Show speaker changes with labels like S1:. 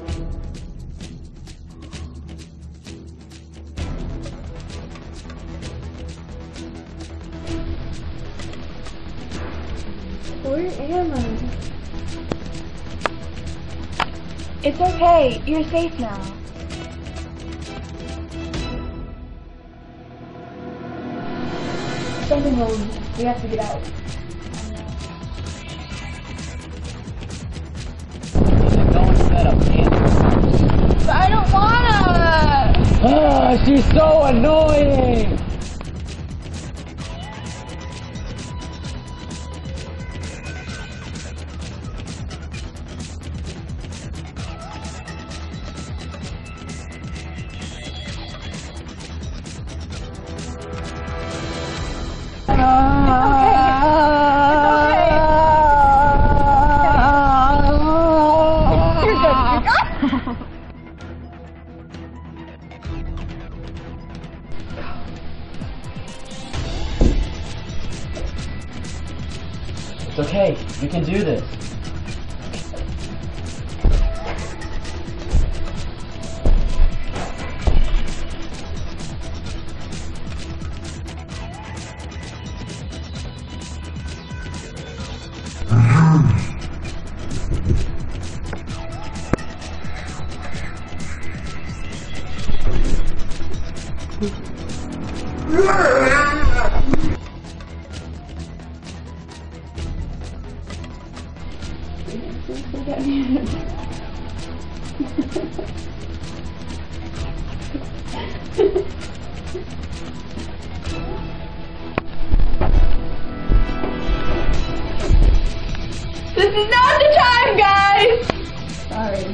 S1: Where am I?
S2: It's okay. You're safe now.
S1: Something wrong. We have to get out.
S3: Go instead of
S2: But I don't wanna!
S3: Ah, she's so annoying! It's okay, you can do this.
S2: This is not the time, guys!
S1: Sorry.